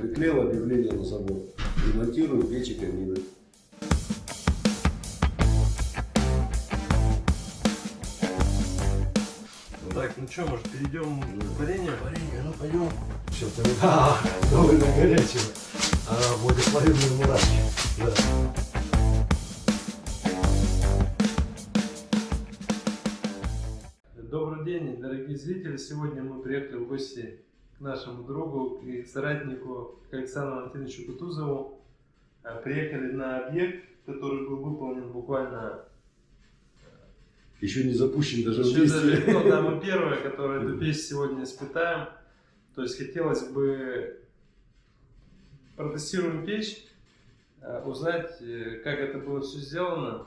Приклеил объявление на забор. Ремонтирую печи, камины. Так, ну что, может перейдем к варенью? Варенье, ну пойдем. Что-то довольно горячего. Благословенные мурашки. Да. Добрый день, дорогие зрители. Сегодня мы приехали в гости к нашему другу и соратнику к Александру Антоновичу Кутузову. Приехали на объект, который был выполнен буквально... Еще не запущен даже в действие. Ну, да, мы первые, которые эту печь сегодня испытаем. То есть хотелось бы протестируем печь, узнать, как это было все сделано,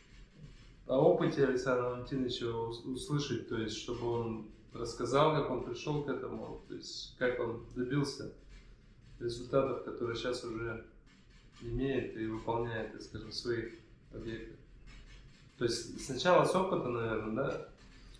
о опыте Александра Валентиновича услышать, то есть чтобы он рассказал, как он пришел к этому, то есть как он добился результатов, которые сейчас уже имеет и выполняет, так скажем, в своих объектах. То есть сначала с опыта, наверное, да?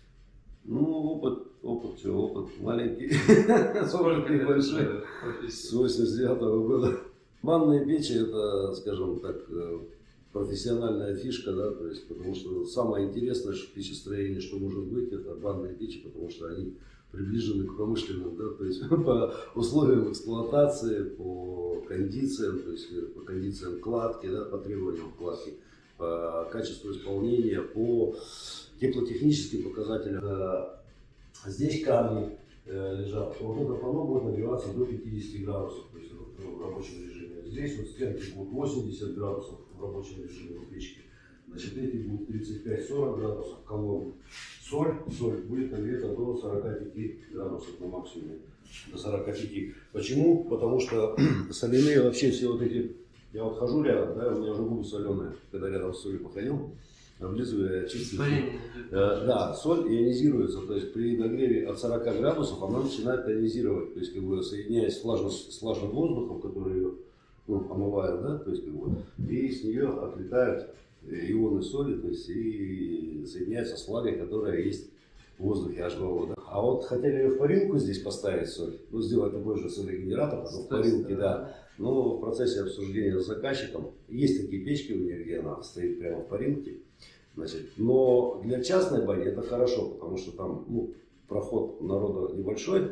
Ну, опыт маленький. Сколько небольшой. С 89-го года. Банные печи — это, скажем так, профессиональная фишка, да, то есть, потому что самое интересное в печестроении, что может быть, это банные печи, потому что они приближены к промышленным, да, то есть по условиям эксплуатации, по кондициям, то есть по кондициям кладки, да, по требованиям кладки, по качеству исполнения, по теплотехническим показателям. Здесь камни лежат. Вот это панно будет нагреваться до 50 градусов, то есть в рабочем режиме. Здесь вот стенки будут 80 градусов в рабочем режиме в печке. Значит, эти будут 35-40 градусов колонны. Соль будет нагрета до 45 градусов на максимуме. До 45. Почему? Потому что соляные вообще все вот эти... Я вот хожу рядом, да, у меня уже губы соленые, когда рядом с солью походил, облизываю, чистую. Да, соль ионизируется, то есть при нагреве от 40 градусов она начинает ионизировать, то есть как бы соединяясь с влажным воздухом, который ее омывает, да, то есть как бы, и с нее отлетают ионы соли, то есть и соединяются с влагой, которая есть в воздухе H2O. Да. А вот хотели ее в парилку здесь поставить соль, ну сделать такой же солегенератор, но в парилке, да. Но в процессе обсуждения с заказчиком есть такие печки у меня, где она стоит прямо в парилке. Значит, но для частной бани это хорошо, потому что там проход народа небольшой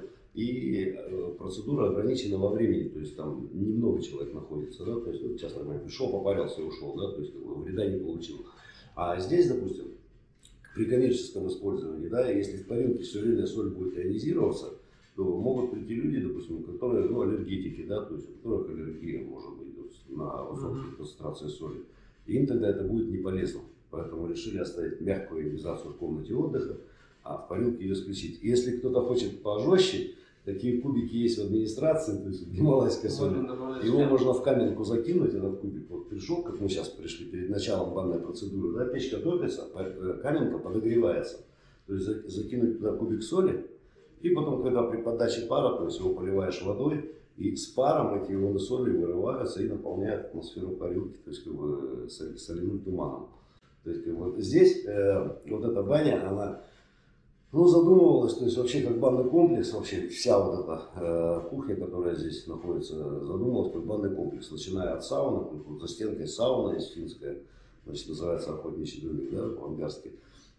и процедура ограничена во времени, то есть там немного человек находится, да, то есть частная баня пришел, попарился и ушел, да, то есть вреда не получил. А здесь, допустим, при коммерческом использовании, да, если в парилке все время соль будет ионизироваться, то могут прийти люди, допустим, которые, аллергетики, да, то есть у которых аллергия может быть на высокие концентрации соли. И им тогда это будет не полезно. Поэтому решили оставить мягкую ионизацию в комнате отдыха, а в парилке ее исключить. Если кто-то хочет пожестче, такие кубики есть в администрации, то есть гималайская соль. Его можно в каменку закинуть, этот кубик. Вот пришел, как мы сейчас пришли перед началом банной процедуры, да, печка топится, каменка подогревается. То есть закинуть туда кубик соли, и потом, когда при подаче пара, то есть его поливаешь водой, и с паром эти ионы соли вырываются и наполняют атмосферу парилки, то есть как бы соляным туманом. То есть вот здесь вот эта баня, она задумывалась, то есть вообще как банный комплекс, вообще вся вот эта кухня, которая здесь находится, задумывалась как банный комплекс, начиная от сауны, за стенкой сауна есть финская, значит, называется охотничий домик, да, по-английски.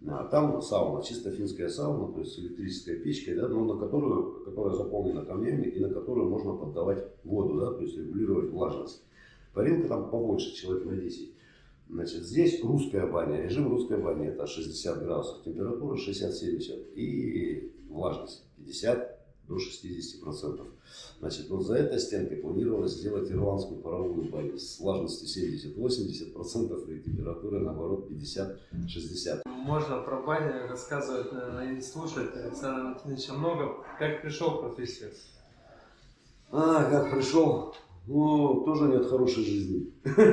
Там сауна, чисто финская сауна, то есть с электрической печкой, да, но которая заполнена камнями и на которую можно поддавать воду, да, то есть регулировать влажность. Парилка там побольше, человек на 10. Значит, здесь русская баня, режим русской бани, это 60 градусов, температура 60-70 и влажность 50 до 60%. Значит, вот за этой стенкой планировалось сделать ирландскую паровую баню с влажностью 70-80% и температурой, наоборот, 50-60%. Можно про баню рассказывать, наверное, и слушать Александра Антоновича много. Как пришел к профессии? Как пришел? Тоже нет хорошей жизни.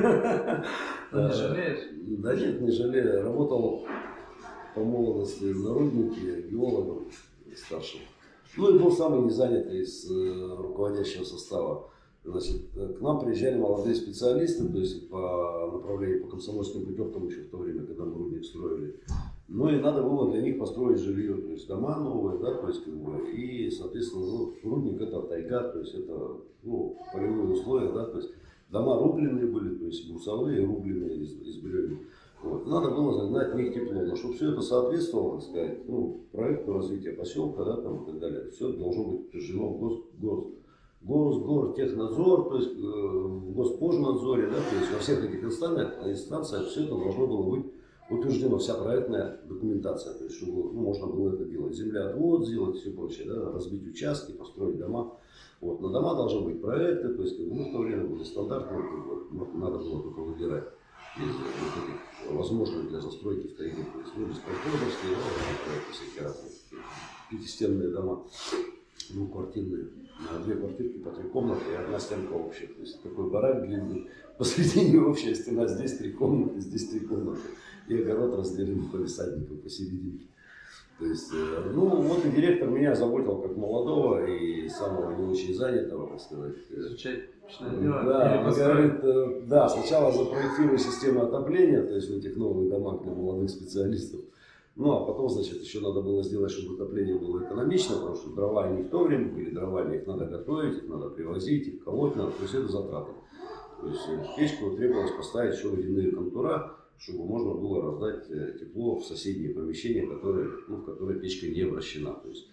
Не жалеешь? Да нет, не жалею. Работал по молодости в народнике, геологом старшим. И был самый незанятый из руководящего состава. Значит, к нам приезжали молодые специалисты, то есть по направлению по комсомольским путевкам еще в то время, когда мы рудник строили. Ну и надо было для них построить жилье, то есть дома новые, да, то есть как бы, и, соответственно, ну, рудник это тайга, то есть это, ну, полевые условия, да, то есть дома рубленые были, то есть брусовые, рубленые из бревен. Вот. Надо было загнать в них тепло, но чтобы все это соответствовало, так сказать, ну, проекту развития поселка, да, там и так далее, все должно быть утверждено в Гортехнадзор, то есть в Госпожнадзоре, да, то есть во всех этих инстанциях все это должно было быть утверждена вся проектная документация, то есть чтобы, ну, можно было это делать, землеотвод сделать, все прочее, да, разбить участки, построить дома. Вот. На дома должны быть проекты, то есть ну, в то время были стандартные, надо было только выбирать из вот этих возможных для застройки в тайге, то есть ну, беспроходовские, да, проекты всякие разные, пятистенные дома, ну, квартирные, две квартирки по 3 комнаты и одна стенка общая, то есть такой барак длинный, посредине общая стена, здесь 3 комнаты, здесь 3 комнаты. И огород разделен по лесадникам посерединке. То есть, ну вот и директор меня заботил как молодого и самого не очень занятого, так сказать. Изучать дело. Да, он говорит, да, сначала запроектирую систему отопления, то есть в этих новых домах для молодых специалистов. Ну а потом, значит, еще надо было сделать, чтобы отопление было экономично, потому что дрова не в то время были, дровами их надо готовить, их надо привозить, их колоть надо, то есть это затраты. То есть в печку требовалось поставить еще водяные контура, чтобы можно было раздать тепло в соседние помещения, которые, ну, в которые печка не обращена. То есть,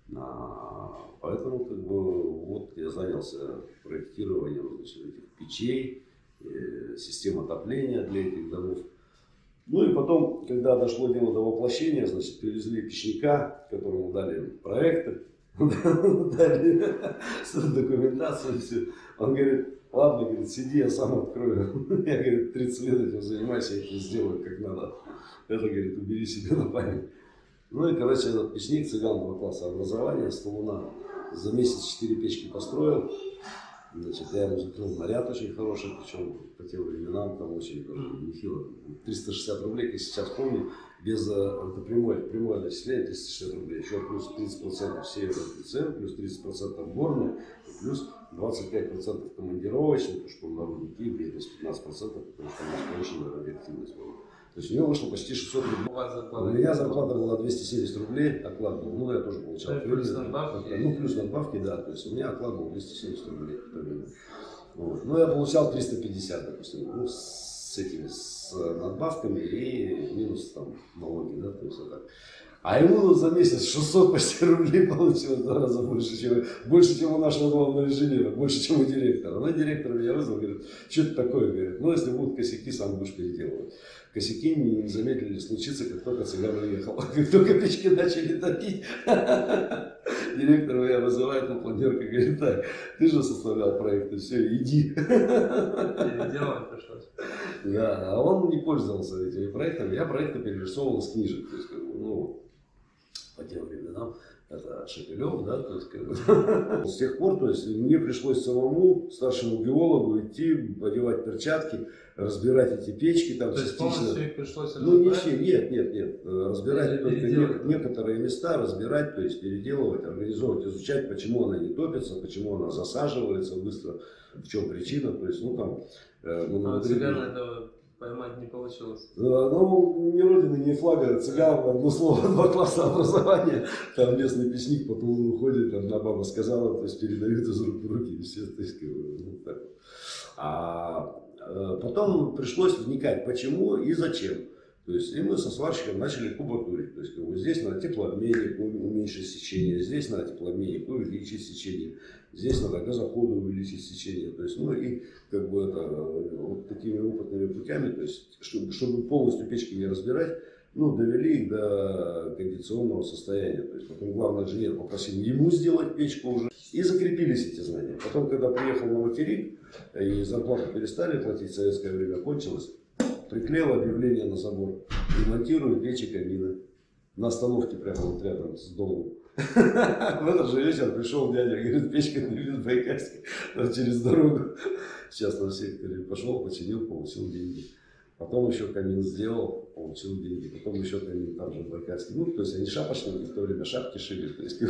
поэтому как бы, вот я занялся проектированием, значит, этих печей, систем отопления для этих домов. Ну и потом, когда дошло дело до воплощения, значит, привезли печника, которому дали проекты, дали документацию, все. Он говорит: ладно, говорит, сиди, я сам открою. Я, говорит, 30 лет этим занимаюсь, я это сделаю как надо. Это, говорит, убери себе на память. Ну и, короче, этот печник, цыган 2 класса образования, с Толуна, за месяц 4 печки построил. Значит, я ему закрыл наряд очень хороший, причем по тем временам там очень нехило. 360 рублей, как сейчас помню, без, это прямое начисление, 360 рублей. Еще плюс 30% северный цен, плюс 30% горный, плюс 25% командировочный, потому что на рудники бедность 15%, потому что у нас повышенная радиоактивность была. То есть у него вышло почти 600 рублей. У меня зарплата была 270 рублей, оклад был, ну я тоже получал. Да, плюс надбавки. Ну плюс надбавки, да, то есть у меня оклад был 270 рублей. Вот. Ну я получал 350, допустим, ну, с этими, с надбавками и минус там налоги, да, то есть вот так. А ему за месяц 600 почти рублей получилось, в 2 раза больше, чем у нашего главного инженера, больше, чем у директора. Ну, директор меня вызвал, говорит: что это такое? Говорит: ну, если будут косяки, сам будешь переделывать. Косяки не замедлили случиться, как только цыган уехал. Как только печки начали топить, директор меня вызывает на планерку, говорит: так, ты же составлял проекты, все, иди. Переделывать пришлось. Да, а он не пользовался этими проектами, я проекты перерисовывал с книжек, то есть, ну, по тем временам, это Шепелев, да, то есть, как бы, с тех пор, то есть, мне пришлось самому, старшему биологу, идти, одевать перчатки, разбирать эти печки, там, то есть полностью их пришлось разбирать? Ну, не все, нет, разбирать только некоторые места, разбирать, то есть, переделывать, организовывать, изучать, почему она не топится, почему она засаживается быстро, в чем причина, то есть, ну, там... цыгана этого поймать не получилось. Ну, ни родины, ни флага, цыган, одно слово, 2 класса образования, там местный печник по полу ходит, там, на баба сказала, то есть передают из рук в руки, и все, то есть, ну, так вот. А потом пришлось вникать, почему и зачем. То есть, и мы со сварщиком начали кубатурить. То есть, как бы, здесь надо теплообменник уменьшить сечение, здесь надо теплообменник увеличить сечение, здесь надо газоходы увеличить сечение. То есть, ну и как бы это вот такими опытными путями, то есть, чтобы полностью печки не разбирать, ну, довели их до кондиционного состояния. То есть, потом главный инженер попросил ему сделать печку уже. И закрепились эти знания. Потом, когда приехал на материк, и зарплату перестали платить, советское время кончилось, приклеил объявление на забор: ремонтирую печи, камины. На остановке прямо вот рядом с домом. В этот же вечер пришел дядя, говорит: печка на Байкальске, через дорогу в частном секторе. Пошел, починил, получил деньги. Потом еще камин сделал, получил деньги. Потом еще камин там же байкальский. Ну, то есть они шапочники, в то время шапки шили. То есть,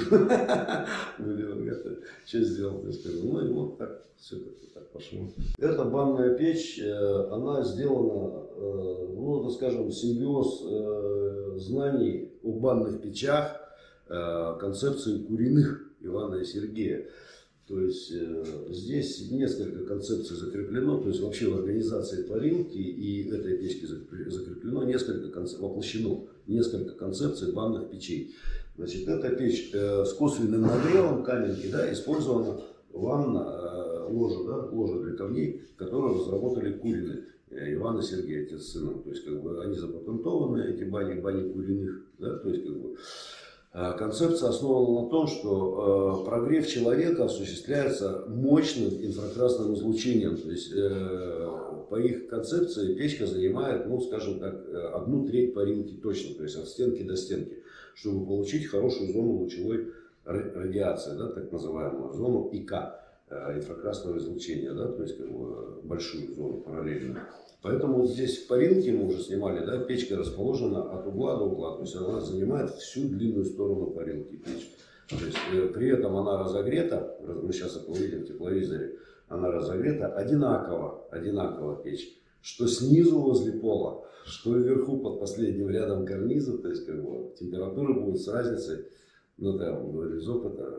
что сделал? Ну и вот так, все так пошло. Эта банная печь, она сделана, ну, так скажем, симбиоз знаний о банных печах, концепции Куриных Ивана и Сергея. То есть здесь несколько концепций закреплено, то есть вообще в организации парилки и этой печки закреплено воплощено несколько концепций банных печей. Значит, эта печь с косвенным нагревом каменки, да, использована ванна, ложа для камней, которую разработали Курины, Иван и Сергей, отец с сыном. То есть как бы они запатентованы, эти бани Куриных, да, то есть как бы. Концепция основана на том, что прогрев человека осуществляется мощным инфракрасным излучением. То есть по их концепции печка занимает, ну скажем так, 1/3 парилки точно, то есть от стенки до стенки, чтобы получить хорошую зону лучевой радиации, да, так называемую зону ИК, инфракрасного излучения, да, то есть как бы большую зону параллельную. Поэтому вот здесь в парилке мы уже снимали, да, печка расположена от угла до угла, то есть она занимает всю длинную сторону парилки печь. То есть при этом она разогрета, мы сейчас это увидим в тепловизоре, она разогрета одинаково печь, что снизу возле пола, что вверху под последним рядом карниза, то есть как бы температура будет с разницей, ну там, говорю из опыта,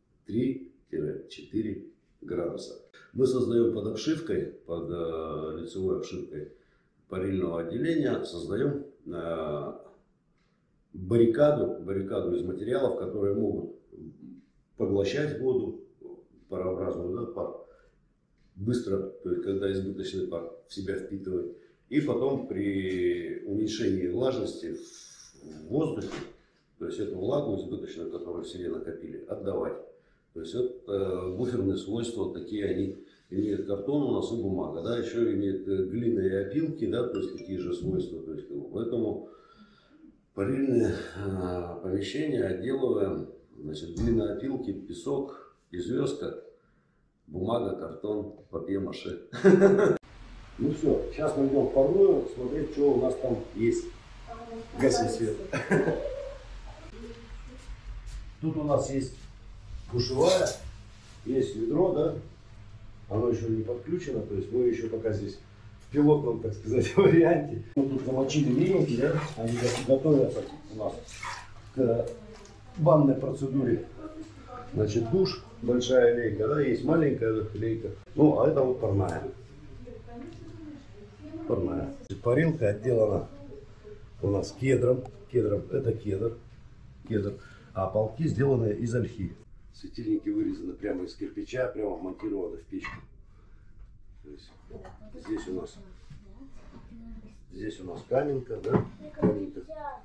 3-4 градуса. Мы создаем под обшивкой, под лицевой обшивкой парильного отделения, создаем баррикаду из материалов, которые могут поглощать воду парообразную, да, пар, быстро, то есть когда избыточный пар в себя впитывает, и потом при уменьшении влажности в воздухе, то есть эту влагу избыточную, которую в себе накопили, отдавать. То есть вот буферные свойства такие они имеют. Картон у нас и бумага, да, еще имеет глина и опилки, да, то есть такие же свойства. То есть, поэтому парильные помещения отделываем, значит, глина, опилки, песок и звездка, бумага, картон, папье-маше. Ну все, сейчас мы идем в парную смотреть, что у нас там есть. Гасим свет. Тут у нас есть душевая, есть ведро, да, оно еще не подключено, то есть мы еще пока здесь в пилотном, так сказать, варианте. Мы тут замочили веники, да, они готовятся у нас к банной процедуре. Значит, душ, большая лейка, да, есть маленькая лейка, ну, а это вот парная. Парилка отделана у нас кедром, это кедр, а полки сделаны из ольхи. Светильники вырезаны прямо из кирпича, прямо монтированы в печку. То есть здесь у нас каменка, да? Каменка.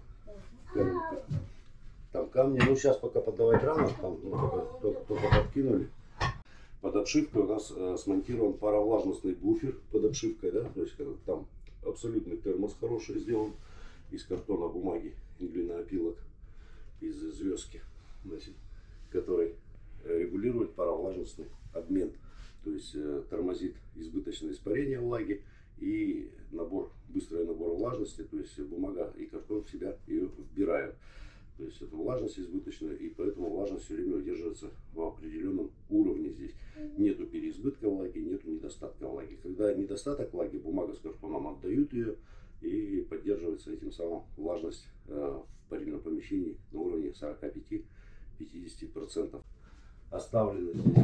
Там камни. Ну сейчас пока поддавать рано, там только подкинули. Под обшивкой у нас смонтирован паровлажностный буфер под обшивкой, да? То есть там абсолютный термос хороший сделан из картона, бумаги, глиноопилок, из звездки, значит, который регулирует паровлажностный обмен, то есть тормозит избыточное испарение влаги и быстрый набор влажности, то есть бумага и картон в себя ее вбирают. То есть это влажность избыточная, и поэтому влажность все время удерживается в определенном уровне здесь. Нету переизбытка влаги, нету недостатка влаги. Когда недостаток влаги, бумага с картоном отдают ее, и поддерживается этим самым влажность в парильном помещении на уровне 45-50%. Оставлены здесь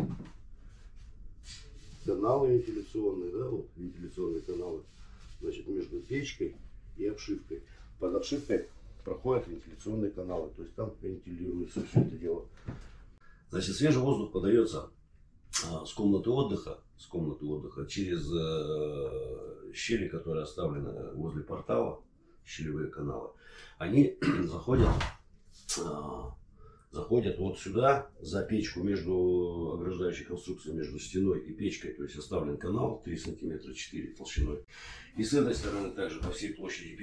каналы вентиляционные, да, вот вентиляционные каналы, значит, между печкой и обшивкой. Под обшивкой проходят вентиляционные каналы, то есть там вентилируется все это дело. Значит, свежий воздух подается с комнаты отдыха через щели, которые оставлены возле портала, щелевые каналы. Они заходят вот сюда, за печку, между ограждающей конструкцией, между стеной и печкой, то есть оставлен канал 3 см 4 толщиной. И с этой стороны также по всей площади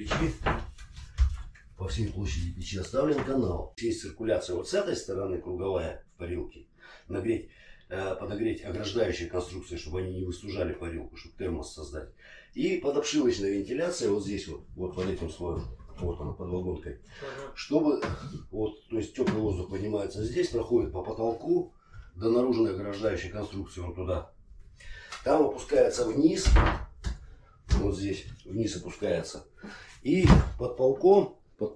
печи оставлен канал. Есть циркуляция вот с этой стороны, круговая в парилке, нагреть подогреть ограждающие конструкции, чтобы они не выстужали парилку, чтобы термос создать. И подобшивочная вентиляция вот здесь вот под этим слоем, вот она под вагонкой, чтобы вот, то есть теплый воздух поднимается здесь, проходит по потолку до наружной ограждающей конструкции вот туда. Там опускается вниз, вот здесь вниз опускается, и под полком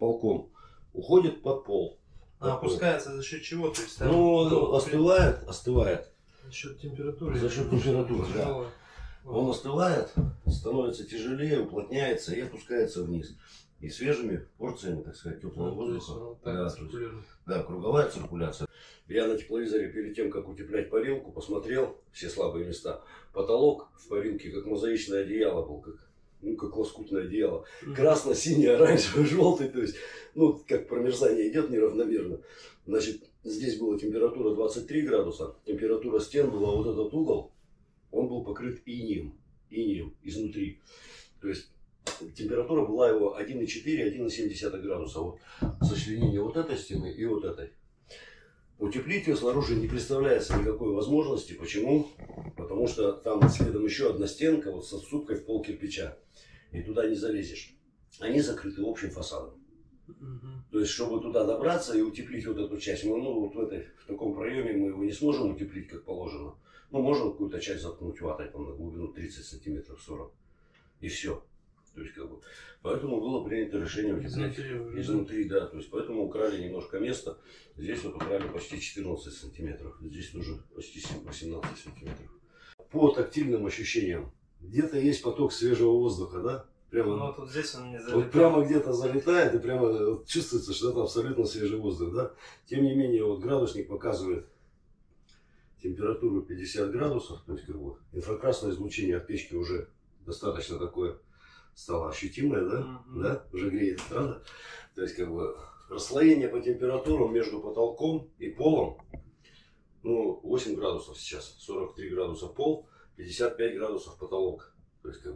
уходит под пол. А опускается за счет чего? То есть, там, ну, остывает. За счет температуры. За счет температуры, да. Он остывает, становится тяжелее, уплотняется и опускается вниз. И свежими порциями, так сказать, теплого воздуха. Да, круговая циркуляция. Я на тепловизоре перед тем, как утеплять парилку, посмотрел все слабые места. Потолок в парилке как мозаичное одеяло был, как лоскутное одеяло. Красно-синий, оранжевый, желтый. То есть, ну, как промерзание идет неравномерно. Значит, здесь была температура 23 градуса. Температура стен была вот этот угол. Он был покрыт инеем изнутри. То есть, температура была его 1,4-1,7 градуса. Вот сочленение вот этой стены и вот этой. Утеплить ее снаружи не представляется никакой возможности. Почему? Потому что там следом еще одна стенка вот со вступкой в пол кирпича. И туда не залезешь. Они закрыты общим фасадом. То есть, чтобы туда добраться и утеплить вот эту часть, вот в таком проеме мы его не сможем утеплить как положено. Ну, можем какую-то часть заткнуть ватой там, на глубину 30 сантиметров, 40. И все. То есть, поэтому было принято решение утеплять изнутри, да. То есть, поэтому украли немножко места. Здесь вот украли почти 14 сантиметров. Здесь тоже почти 18 сантиметров. По тактильным ощущениям. Где-то есть поток свежего воздуха, да? Прямо, ну, вот здесь он не залетает. Вот прямо где-то залетает и прямо вот чувствуется, что это абсолютно свежий воздух, да? Тем не менее, вот градусник показывает температуру 50 градусов. То есть, инфракрасное излучение от печки уже достаточно такое стало ощутимое, да? Да? Уже греет, правда? То есть, расслоение по температурам между потолком и полом, ну, 8 градусов сейчас, 43 градуса пол, 55 градусов потолок. То есть,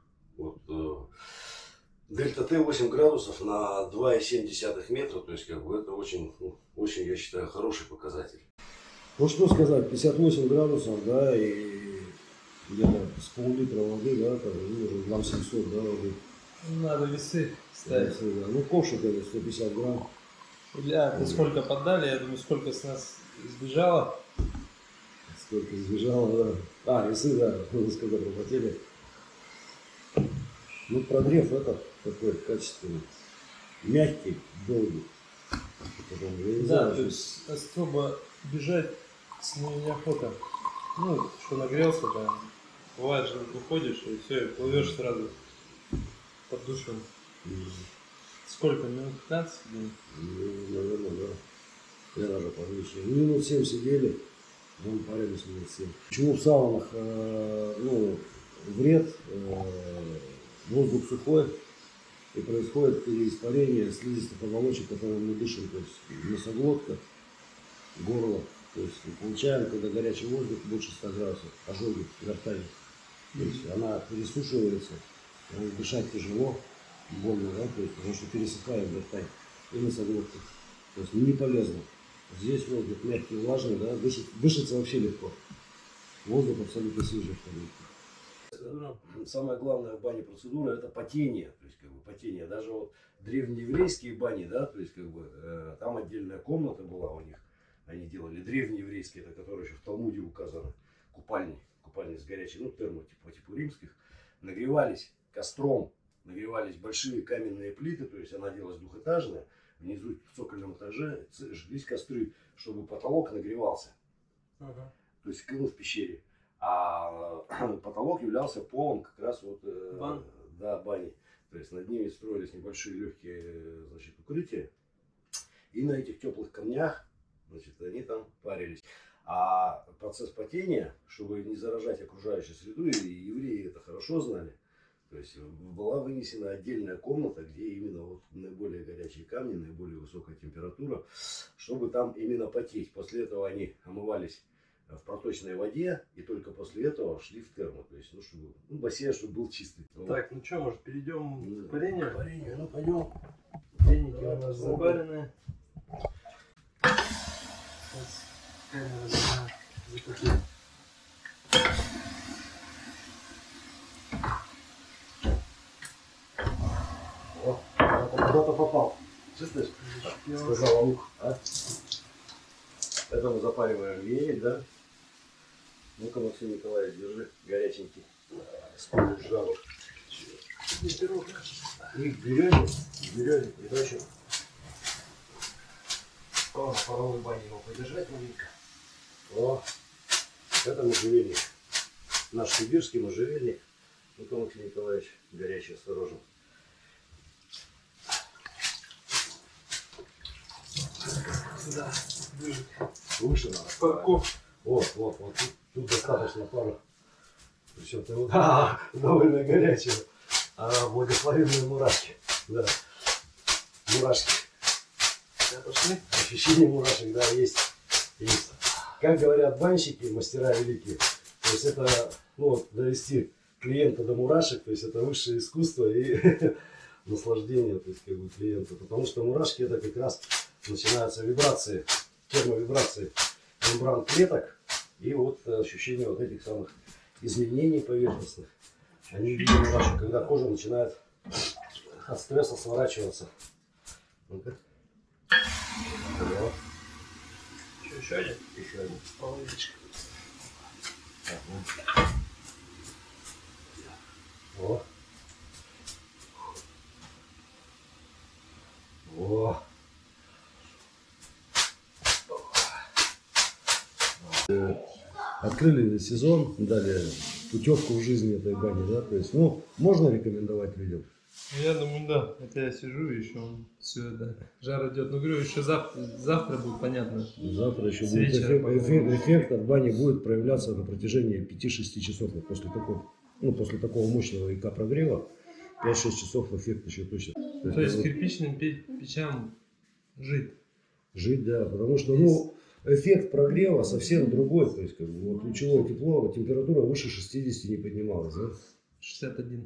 дельта Т 8 градусов на 2,7 метра, то есть, это очень, очень, я считаю, хороший показатель. Вот что сказать, 58 градусов, да, и где-то с пол-литра воды, да, там, уже грамм 700, да, воды. Надо весы ставить. Весы, да. Ну, ковшик это 150 грамм. Ты сколько поддали, я думаю, сколько с нас сбежало. Сколько сбежало, да. Весы, да, сколько пропотели. Ну, прогрев этот такой качественный, мягкий, долгий. Потом, да, то есть особо бежать с ней неохота. Ну, что нагрелся там. Бывает же, уходишь и все, и плывешь сразу под душем. Сколько? Минут 15? Ну, наверное, да. Я даже повыше. Минут 7 сидели, мы парились минут 7. Почему в саунах, вред, воздух сухой, и происходит переиспарение слизистых оболочек, которые мы дышим, то есть носоглотка, горло. То есть получаем, когда горячий воздух больше 100 градусов, ожоги гортани. То есть она пересушивается, дышать тяжело, больно, да, то есть, потому что пересыхает гортань и носоглотка. То есть не полезно. Здесь воздух мягкий, влажный, да, дышится вообще легко. Воздух абсолютно свежий в комнате. Самая главная в бане процедура — это потение. То есть, потение. Даже вот древнееврейские бани, да, то есть, там отдельная комната была у них. Они делали древнееврейские, это которые еще в Талмуде указаны, купальни с горячей, термо по типу римских, нагревались костром, нагревались большие каменные плиты, то есть она делалась двухэтажная, внизу в цокольном этаже жглись костры, чтобы потолок нагревался, то есть в пещере, а потолок являлся полом как раз бани, то есть над ними строились небольшие легкие, укрытия, и на этих теплых камнях, они там парились. А процесс потения, чтобы не заражать окружающую среду, и евреи это хорошо знали, то есть была вынесена отдельная комната, где именно наиболее горячие камни, наиболее высокая температура, чтобы там именно потеть. После этого они омывались в проточной воде, и только после этого шли в термо. То есть, чтобы бассейн, чтобы был чистый. Так, ну что, может, перейдем к парению? К парению, ну пойдем. Денники у нас заваренные. Сейчас камера О, куда-то попал. Чувствуешь? Сказал лук, а? Это мы запариваем веник, да? Ну-ка, Максим Николаевич, держи, горяченький. Спорю жару. И березик, притащим. О, в паровой бане его подержать маленько. О, это можжевельник. Наш сибирский можжевельник. Ну-ка, Максим Николаевич, горячий, осторожно. Да, Выше надо. парков. Вот. Тут достаточно пару. Причем ты вот, довольно горячего. А благословенные мурашки. Да. Мурашки. Пошли. Ощущение мурашек, да, есть. Как говорят банщики, мастера великие, то есть это, ну, вот, довести клиента до мурашек, то есть это высшее искусство и наслаждение, то есть как бы клиента. Потому что мурашки это как раз начинаются вибрации, термовибрации мембран клеток и вот ощущение вот этих самых изменений поверхностных. Они видят мурашек, когда кожа начинает от стресса сворачиваться. Ну-ка. Еще один? Еще один. Половиночка. О. О. Открыли сезон, дали путевку в жизни этой бани, да, то есть, ну, можно рекомендовать людям. Я думаю, да. Это я сижу и еще все это. Жар идет. Ну, говорю, еще завтра будет понятно. Завтра еще С будет вечера, эффект от бани будет проявляться на протяжении 5-6 часов. Вот после такого мощного ИК прогрева 5-6 часов эффект еще точно. То есть кирпичным печам жить. Жить, да, потому что, ну, эффект прогрева совсем другой. То есть, как бы, вот лучевое тепло, температура выше 60 не поднималась, да? 61.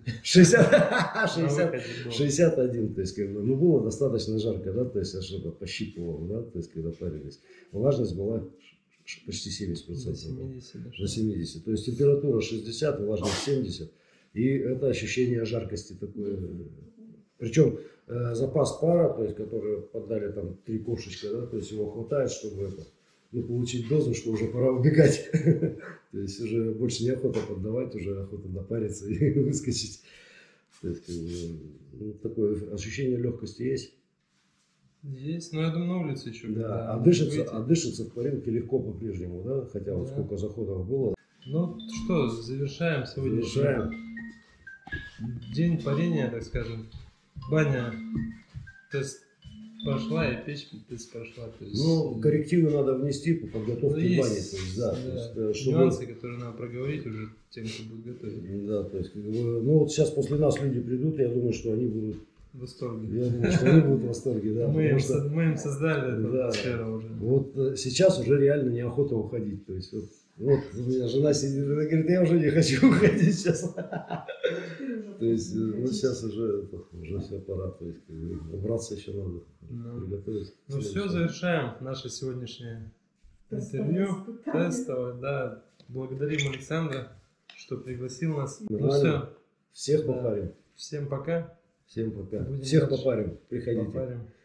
61, то есть, как бы, ну, было достаточно жарко, да, то есть, аж это пощипывало, да, то есть, когда парились. Влажность была почти 70%. До 70. До 70. То есть, температура 60, влажность 70. И это ощущение жаркости такое. Причем запас пара, то есть, который поддали там 3 ковшечка, да, то есть, его хватает, чтобы это, ну, получить дозу, что уже пора убегать. То есть уже больше неохота поддавать, уже охота допариться и выскочить. То есть, как бы, ну, такое ощущение легкости есть. Есть, но я думаю, на улице еще. Да, а дышится в парилке легко по-прежнему, да? Хотя вот сколько заходов было. Ну что, завершаем сегодняшний день парения, так скажем. Баня, то есть прошла, и печь прошла. То есть, ну, коррективы надо внести по подготовке бани. То есть, да, то есть, чтобы... нюансы, которые надо проговорить уже тем, кто будет готовить. Да, то есть, как бы, ну вот сейчас после нас люди придут, я думаю, что они будут в восторге. Я думаю, что они будут в восторге, да. Мы им создали эту атмосферу уже. Вот сейчас уже реально неохота уходить. То есть, вот у меня жена сидит, она говорит, я уже не хочу уходить сейчас. То есть, ну сейчас уже все пора, то есть, убраться еще надо, приготовиться. Ну все, завершаем наше сегодняшнее интервью. Тестовое, да. Благодарим Александра, что пригласил нас. Ну все. Всех попарим. Всем пока. Всем пока. Всех попарим. Приходите. Попарим.